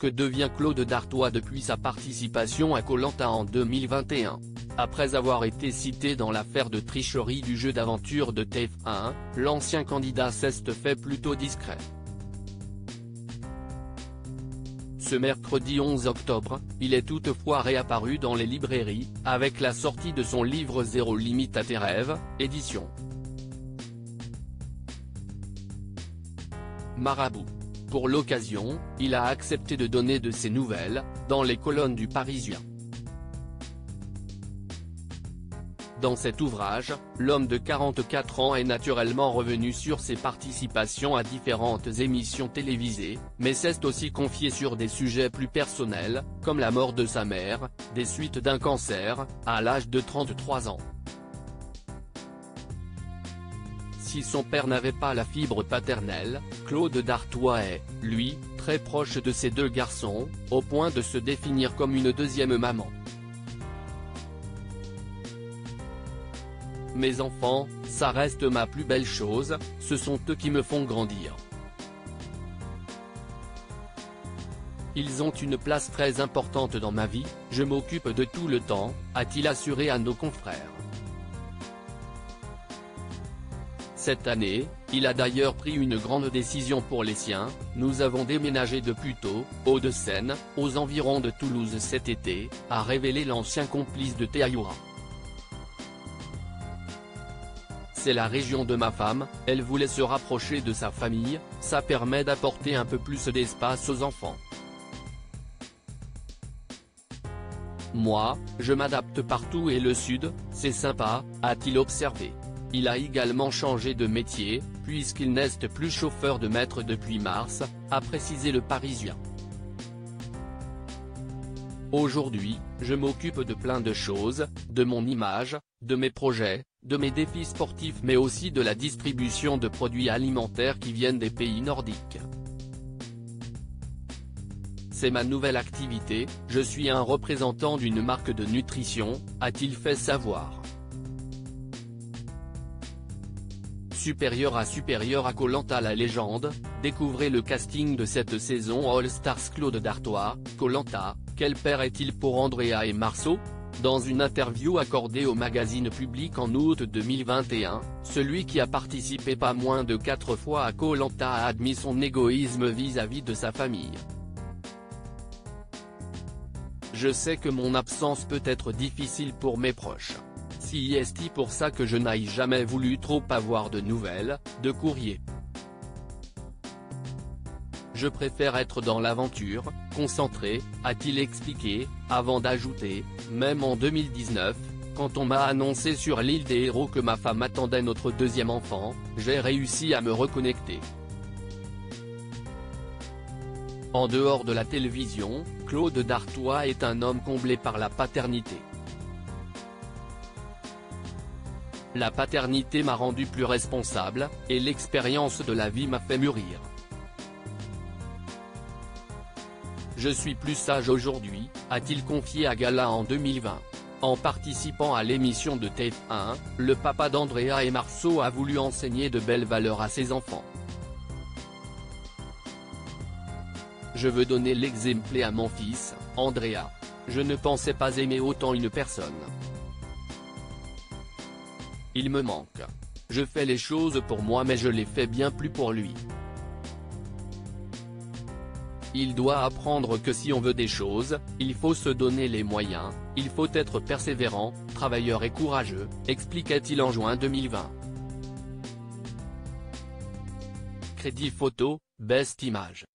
Que devient Claude Dartois depuis sa participation à Koh-Lanta en 2021? Après avoir été cité dans l'affaire de tricherie du jeu d'aventure de TF1, l'ancien candidat s'est fait plutôt discret. Ce mercredi 11 octobre, il est toutefois réapparu dans les librairies, avec la sortie de son livre Zéro limite à tes rêves, édition Marabout. Pour l'occasion, il a accepté de donner de ses nouvelles, dans les colonnes du Parisien. Dans cet ouvrage, l'homme de 44 ans est naturellement revenu sur ses participations à différentes émissions télévisées, mais s'est aussi confié sur des sujets plus personnels, comme la mort de sa mère, des suites d'un cancer, à l'âge de 33 ans. Si son père n'avait pas la fibre paternelle, Claude Dartois est, lui, très proche de ses deux garçons, au point de se définir comme une deuxième maman. Mes enfants, ça reste ma plus belle chose, ce sont eux qui me font grandir. Ils ont une place très importante dans ma vie, je m'occupe de tout le temps, a-t-il assuré à nos confrères. Cette année, il a d'ailleurs pris une grande décision pour les siens, nous avons déménagé de Puteaux, Hauts-de-Seine, aux environs de Toulouse cet été, a révélé l'ancien complice de Théaoura. C'est la région de ma femme, elle voulait se rapprocher de sa famille, ça permet d'apporter un peu plus d'espace aux enfants. Moi, je m'adapte partout et le sud, c'est sympa, a-t-il observé. Il a également changé de métier, puisqu'il n'est plus chauffeur de maître depuis mars, a précisé le Parisien. Aujourd'hui, je m'occupe de plein de choses, de mon image, de mes projets, de mes défis sportifs mais aussi de la distribution de produits alimentaires qui viennent des pays nordiques. C'est ma nouvelle activité, je suis un représentant d'une marque de nutrition, a-t-il fait savoir. Supérieur à Koh-Lanta la légende, découvrez le casting de cette saison All Stars. Claude Dartois, Koh-Lanta, quel père est-il pour Andrea et Marceau? Dans une interview accordée au magazine Public en août 2021, celui qui a participé pas moins de 4 fois à Koh-Lanta a admis son égoïsme vis-à-vis de sa famille. Je sais que mon absence peut être difficile pour mes proches. C'est pour ça que je n'ai jamais voulu trop avoir de nouvelles, de courriers. Je préfère être dans l'aventure, concentré, a-t-il expliqué, avant d'ajouter, même en 2019, quand on m'a annoncé sur l'île des Héros que ma femme attendait notre deuxième enfant, j'ai réussi à me reconnecter. En dehors de la télévision, Claude Dartois est un homme comblé par la paternité. La paternité m'a rendu plus responsable, et l'expérience de la vie m'a fait mûrir. Je suis plus sage aujourd'hui, a-t-il confié à Gala en 2020. En participant à l'émission de TF1, le papa d'Andrea et Marceau a voulu enseigner de belles valeurs à ses enfants. Je veux donner l'exemple à mon fils, Andrea. Je ne pensais pas aimer autant une personne. Il me manque. Je fais les choses pour moi mais je les fais bien plus pour lui. Il doit apprendre que si on veut des choses, il faut se donner les moyens, il faut être persévérant, travailleur et courageux, expliqua-t-il en juin 2020. Crédit photo, Best Image.